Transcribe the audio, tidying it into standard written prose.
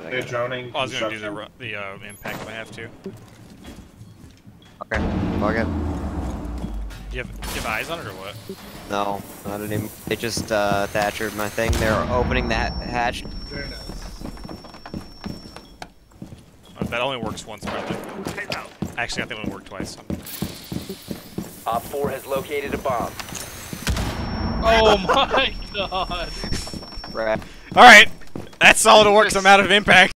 They're droning. I was gonna do the impact if I have to. Okay, fuck it. Do you have eyes on it or what? No, not anymore. They just Thatchered my thing. They're opening that hatch. Very nice. That only works once, probably. Actually, I think it only worked twice. So. Op 4 has located a bomb. Oh my god! Right. Alright, that's solid to work some out of impact.